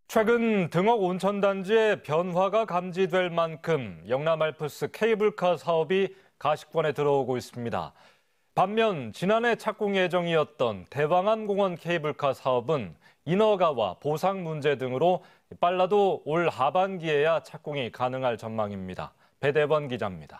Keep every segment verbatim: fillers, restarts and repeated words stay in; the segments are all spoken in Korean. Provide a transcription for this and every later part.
최근 등억 온천단지의 변화가 감지될 만큼 영남알프스 케이블카 사업이 가시권에 들어오고 있습니다. 반면 지난해 착공 예정이었던 대왕암공원 케이블카 사업은 인허가와 보상 문제 등으로 빨라도 올 하반기에야 착공이 가능할 전망입니다. 배대원 기자입니다.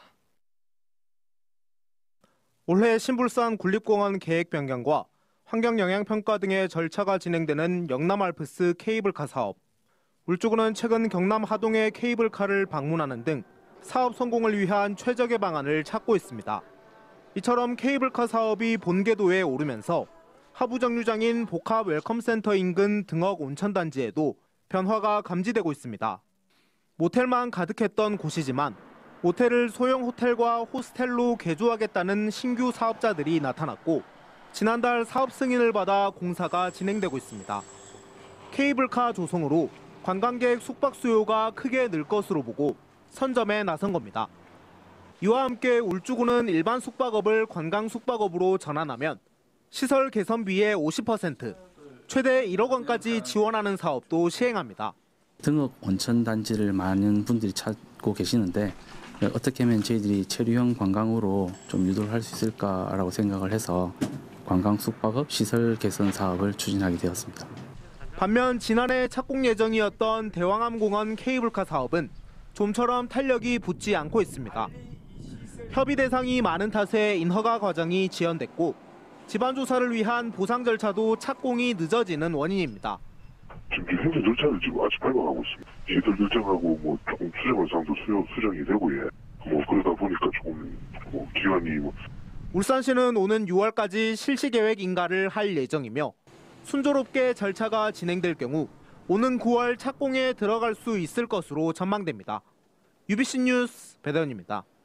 올해 신불산 국립공원 계획 변경과 환경영향평가 등의 절차가 진행되는 영남알프스 케이블카 사업. 울주군은 최근 경남 하동의 케이블카를 방문하는 등 사업 성공을 위한 최적의 방안을 찾고 있습니다. 이처럼 케이블카 사업이 본궤도에 오르면서 하부정류장인 복합 웰컴센터 인근 등억 온천단지에도 변화가 감지되고 있습니다. 모텔만 가득했던 곳이지만 모텔을 소형 호텔과 호스텔로 개조하겠다는 신규 사업자들이 나타났고 지난달 사업 승인을 받아 공사가 진행되고 있습니다. 케이블카 조성으로 관광객 숙박 수요가 크게 늘 것으로 보고 선점에 나선 겁니다. 이와 함께 울주군은 일반 숙박업을 관광 숙박업으로 전환하면 시설 개선비의 오십 퍼센트, 최대 일억 원까지 지원하는 사업도 시행합니다. 등억 온천 단지를 많은 분들이 찾고 계시는데 어떻게 하면 저희들이 체류형 관광으로 좀 유도를 할 수 있을까라고 생각을 해서 관광 숙박업 시설 개선 사업을 추진하게 되었습니다. 반면 지난해 착공 예정이었던 대왕암공원 케이블카 사업은 좀처럼 탄력이 붙지 않고 있습니다. 협의 대상이 많은 탓에 인허가 과정이 지연됐고 집안 조사를 위한 보상 절차도 착공이 늦어지는 원인입니다. 지금 행정 절차를 지금 아직 밟아가고 있습니다. 시설 결정하고 뭐 조금 수정할 사항도 수정이 되고 예. 뭐 그러다 보니까 조금 뭐 기간이 뭐. 울산시는 오는 유월까지 실시 계획 인가를 할 예정이며 순조롭게 절차가 진행될 경우 오는 구월 착공에 들어갈 수 있을 것으로 전망됩니다. 유비씨 뉴스 배대원입니다.